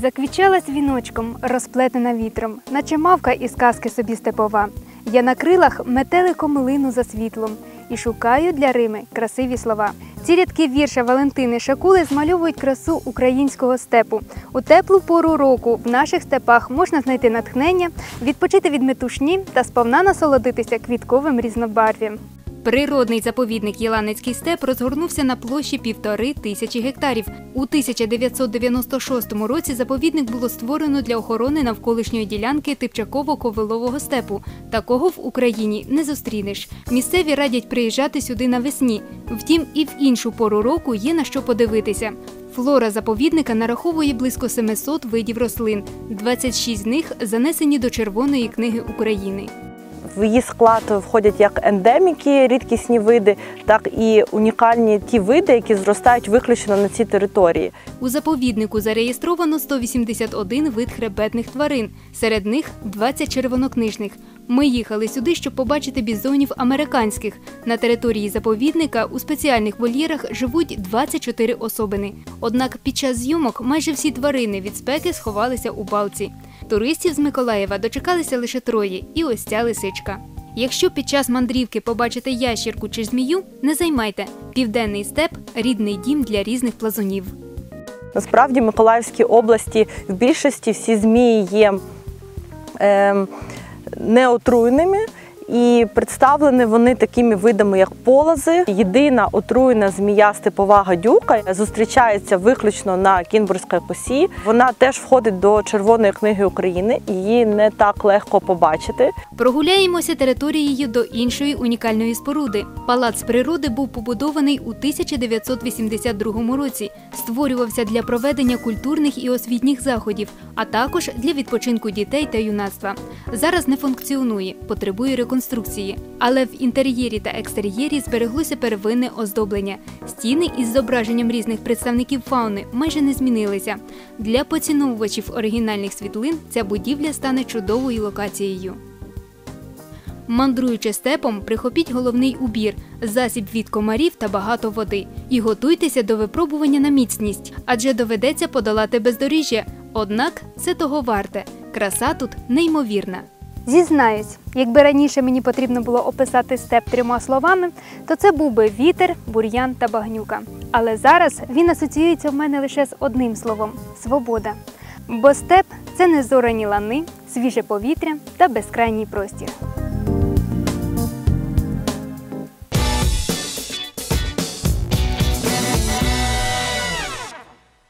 Заквічалась віночком, розплетена вітром, наче мавка із казки собі степова. Я на крилах метеликом лину за світлом і шукаю для Рими красиві слова. Ці рядки вірша Валентини Шакули змальовують красу українського степу. У теплу пору року в наших степах можна знайти натхнення, відпочити від метушні та сповна насолодитися квітковим різнобарв'ям. Природний заповідник Єланецький степ розгорнувся на площі 1500 гектарів. У 1996 році заповідник було створено для охорони навколишньої ділянки Типчаково-Ковилового степу. Такого в Україні не зустрінеш. Місцеві радять приїжджати сюди навесні. Втім, і в іншу пору року є на що подивитися. Флора заповідника нараховує близько 700 видів рослин. 26 з них занесені до Червоної книги України. В її склад входять як ендеміки, рідкісні види, так і унікальні ті види, які зростають виключно на цій території. У заповіднику зареєстровано 181 вид хребетних тварин, серед них 20 червонокнижних. Ми їхали сюди, щоб побачити бізонів американських. На території заповідника у спеціальних вольєрах живуть 24 особини. Однак під час зйомок майже всі тварини від спеки сховалися у балці. Туристів з Миколаєва дочекалися лише 3 – і ось ця лисичка. Якщо під час мандрівки побачите ящірку чи змію, не займайте. Південний степ – рідний дім для різних плазунів. Насправді в Миколаївській області в більшості всі змії є неотруйними. І представлені вони такими видами, як полози. Єдина отруєна змія степова гадюка зустрічається виключно на Кінбурзькій косі. Вона теж входить до Червоної книги України, її не так легко побачити. Прогуляємося територією до іншої унікальної споруди. Палац природи був побудований у 1982 році. Створювався для проведення культурних і освітніх заходів, а також для відпочинку дітей та юнацтва. Зараз не функціонує, потребує реконструкції. Але в інтер'єрі та екстер'єрі збереглося первинне оздоблення. Стіни із зображенням різних представників фауни майже не змінилися. Для поціновувачів оригінальних світлин ця будівля стане чудовою локацією. Мандруючи степом, прихопіть головний убір – засіб від комарів та багато води. І готуйтеся до випробування на міцність, адже доведеться подолати бездоріжжя. Однак це того варте. Краса тут неймовірна. Зізнаюсь, якби раніше мені потрібно було описати степ 3 словами, то це був би вітер, бур'ян та багнюка. Але зараз він асоціюється в мене лише з одним словом – свобода. Бо степ – це незорані лани, свіже повітря та безкрайній простір.